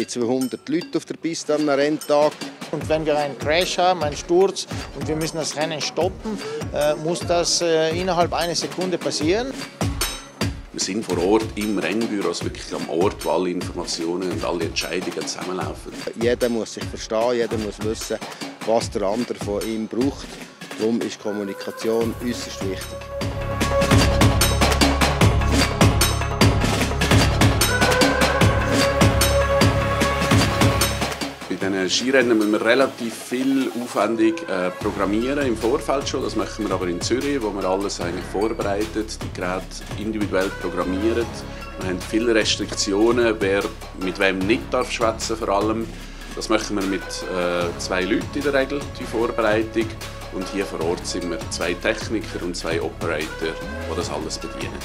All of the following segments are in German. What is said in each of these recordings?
alle 200 Leute auf der Piste am Renntag. Und wenn wir einen Crash haben, einen Sturz und wir müssen das Rennen stoppen, muss das innerhalb einer Sekunde passieren. Wir sind vor Ort im Rennbüro, also wirklich am Ort, wo alle Informationen und alle Entscheidungen zusammenlaufen. Jeder muss sich verstehen, jeder muss wissen, was der andere von ihm braucht. Darum ist Kommunikation äußerst wichtig. Bei diesen Skirennen müssen wir relativ viel aufwendig programmieren im Vorfeld schon. Das machen wir aber in Zürich, wo wir alles eigentlich vorbereitet, die Geräte individuell programmieren. Wir haben viele Restriktionen, wer mit wem nicht darf schwätzen vor allem. Das machen wir mit 2 Leuten in der Regel, die Vorbereitung. Und hier vor Ort sind wir 2 Techniker und 2 Operator, die das alles bedienen.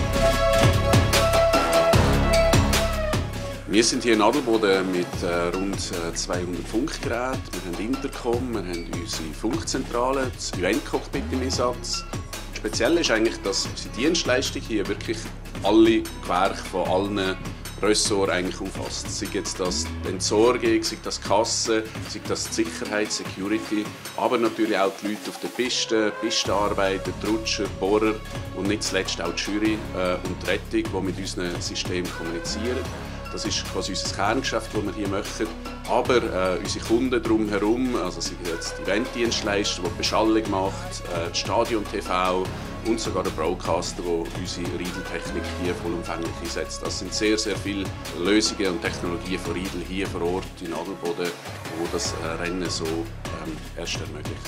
Wir sind hier in Adelboden mit rund 200 Funkgeräten. Wir haben Intercom, wir haben unsere Funkzentrale, das Event-Cockpit im Einsatz. Speziell ist eigentlich, dass unsere Dienstleistung hier wirklich alle Gewerke von allen Ressorts eigentlich umfasst. Sei jetzt das die Entsorgung, sei das die Kasse, sei das die Sicherheit, Security, aber natürlich auch die Leute auf der Piste, Pistenarbeiter, die Rutscher, die Bohrer und nicht zuletzt auch die Jury und die Rettung, die mit unserem System kommunizieren. Das ist quasi unser Kerngeschäft, das wir hier machen. Aber unsere Kunden drumherum, also sei jetzt die Eventdienstleister, die Beschallung macht, die Stadion-TV und sogar der Broadcaster, der unsere Riedel-Technik hier vollumfänglich einsetzt. Das sind sehr, sehr viele Lösungen und Technologien von Riedel hier vor Ort in Adelboden, die das Rennen so erst ermöglicht.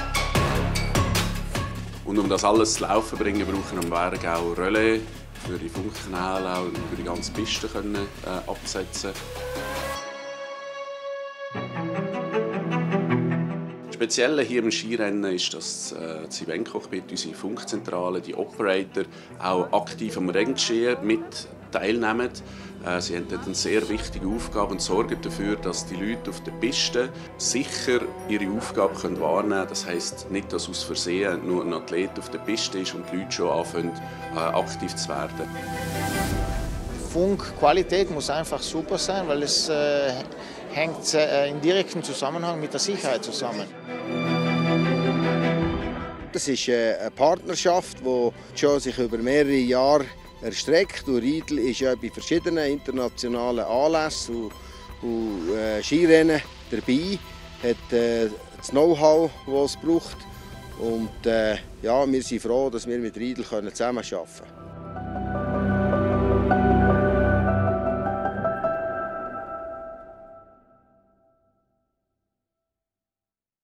Und um das alles zu laufen zu bringen, brauchen wir am Berg auch Relais, für die Funkkanäle auch über die ganze Piste absetzen. Speziell hier im Skirennen ist, dass das Event-Cockpit, unsere Funkzentrale, die Operator auch aktiv am Renngeschehen mit teilnehmen. Sie haben dort eine sehr wichtige Aufgabe und sorgen dafür, dass die Leute auf der Piste sicher ihre Aufgabe wahrnehmen können. Das heisst nicht, dass aus Versehen nur ein Athlet auf der Piste ist und die Leute schon anfangen, aktiv zu werden. Funkqualität muss einfach super sein, weil es hängt in direktem Zusammenhang mit der Sicherheit zusammen. Das ist eine Partnerschaft, die schon sich über mehrere Jahre erstreckt. Und Riedel ist ja bei verschiedenen internationalen Anlässen und Skirennen dabei, hat das Know-how, das es braucht. Und ja, wir sind froh, dass wir mit Riedel zusammenarbeiten können.